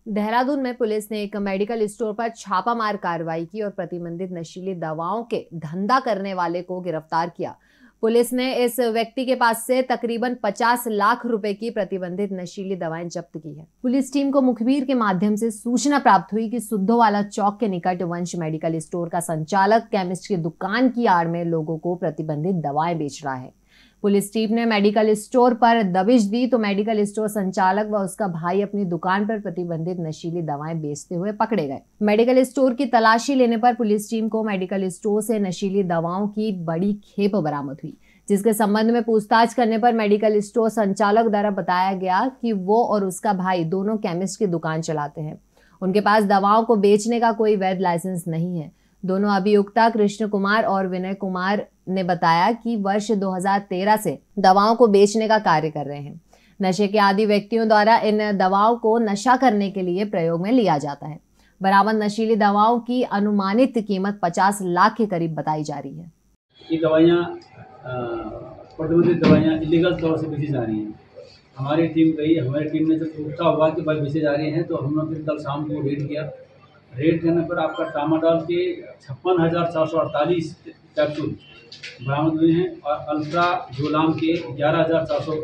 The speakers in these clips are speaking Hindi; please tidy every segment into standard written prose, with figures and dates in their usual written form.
देहरादून में पुलिस ने एक मेडिकल स्टोर पर छापामार कार्रवाई की और प्रतिबंधित नशीली दवाओं के धंधा करने वाले को गिरफ्तार किया। पुलिस ने इस व्यक्ति के पास से तकरीबन 50 लाख रुपए की प्रतिबंधित नशीली दवाएं जब्त की है। पुलिस टीम को मुखबिर के माध्यम से सूचना प्राप्त हुई कि सुद्धोवाला चौक के निकट वंश मेडिकल स्टोर का संचालक केमिस्ट की दुकान की आड़ में लोगों को प्रतिबंधित दवाएं बेच रहा है। पुलिस टीम ने मेडिकल स्टोर पर दबिश दी तो मेडिकल स्टोर संचालक व उसका भाई अपनी दुकान पर प्रतिबंधित नशीली दवाएं बेचते हुए पकड़े गए। मेडिकल स्टोर की तलाशी लेने पर पुलिस टीम को मेडिकल स्टोर से नशीली दवाओं की बड़ी खेप बरामद हुई, जिसके संबंध में पूछताछ करने पर मेडिकल स्टोर संचालक द्वारा बताया गया कि वो और उसका भाई दोनों केमिस्ट की दुकान चलाते हैं। उनके पास दवाओं को बेचने का कोई वैध लाइसेंस नहीं है। दोनों अभियुक्ता कृष्ण कुमार और विनय कुमार ने बताया कि वर्ष 2013 से दवाओं को बेचने का कार्य कर रहे हैं। नशे के आदी व्यक्तियों द्वारा इन दवाओं को नशा करने के लिए प्रयोग में लिया जाता है। बरामद नशीली दवाओं की अनुमानित कीमत 50 लाख के करीब बताई जा रही है। ये दवाइयाँ प्रतिबंधित दवाइयाँ इलीगल तौर से बेची जा रही हैं। हमारी टीम ने जब पूछता हुआ कि भाई बेची जा रही हैं तो हम लोग फिर कल शाम को रेड किया। रेड करने पर आपका ट्रामाडोल के 56,448 कैप्सूल बरामद हुए हैं और अल्ट्रा जोलाम के 11,400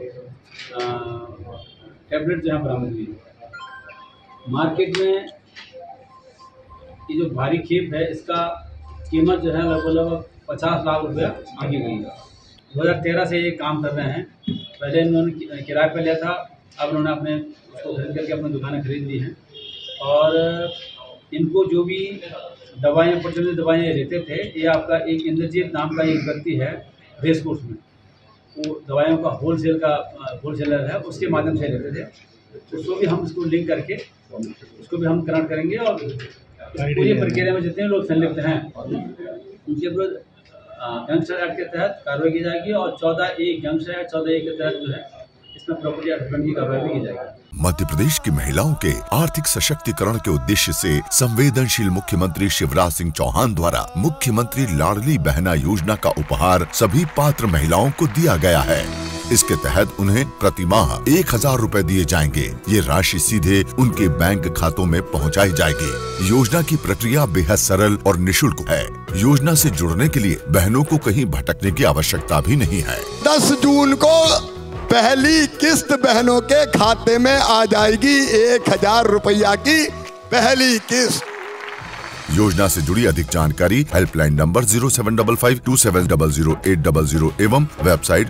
टैबलेट जो है बरामद हुई है। मार्केट में ये जो भारी खेप है इसका कीमत जो है लगभग 50 लाख रुपया आगे गई है। 2013 से ये काम कर रहे हैं। पहले इन्होंने किराए पर लिया था, अब उन्होंने अपने उसको खरीद करके अपनी दुकानें खरीद ली हैं। और इनको जो भी दवाइयाँ प्रतिबंधित दवाइयाँ लेते थे, ये आपका एक इंद्रजीत नाम का एक व्यक्ति है रेस कोर्स में, वो दवाइयों का होलसेलर है, उसके माध्यम से लेते थे। उसको भी हम इसको लिंक करके उसको भी हम कनेक्ट करेंगे और पूरी प्रक्रिया में जितने लोग संलिप्त हैं उनके विरुद्ध गैंगस्टर एक्ट के तहत कार्रवाई की जाएगी और 14(1) गैंगस्टर एक्ट 14(1) के तहत जो है इसमें प्रॉपर्टी हड़पने की कार्रवाई भी की जाएगी। मध्य प्रदेश की महिलाओं के आर्थिक सशक्तिकरण के उद्देश्य से संवेदनशील मुख्यमंत्री शिवराज सिंह चौहान द्वारा मुख्यमंत्री लाडली बहना योजना का उपहार सभी पात्र महिलाओं को दिया गया है। इसके तहत उन्हें प्रति माह 1,000 रुपए दिए जाएंगे। ये राशि सीधे उनके बैंक खातों में पहुंचाई जाएगी। योजना की प्रक्रिया बेहद सरल और निःशुल्क है। योजना से जुड़ने के लिए बहनों को कहीं भटकने की आवश्यकता भी नहीं है। 10 जून को पहली किस्त बहनों के खाते में आ जाएगी। 1,000 रुपया की पहली किस्त। योजना से जुड़ी अधिक जानकारी हेल्पलाइन नंबर 075527000800 एवं वेबसाइट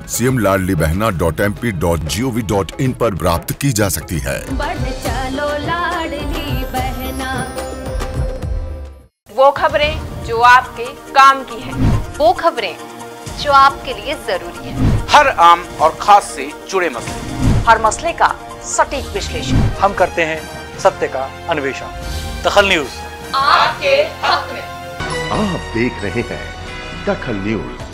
cmladlibehna.mp.gov.in पर प्राप्त की जा सकती है। बढ़ चलो लाडली बहना। वो खबरें जो आपके काम की है, वो खबरें जो आपके लिए जरूरी है। हर आम और खास से जुड़े मसले, हर मसले का सटीक विश्लेषण हम करते हैं, सत्य का अन्वेषण। दखल न्यूज आपके हक में। आप देख रहे हैं दखल न्यूज।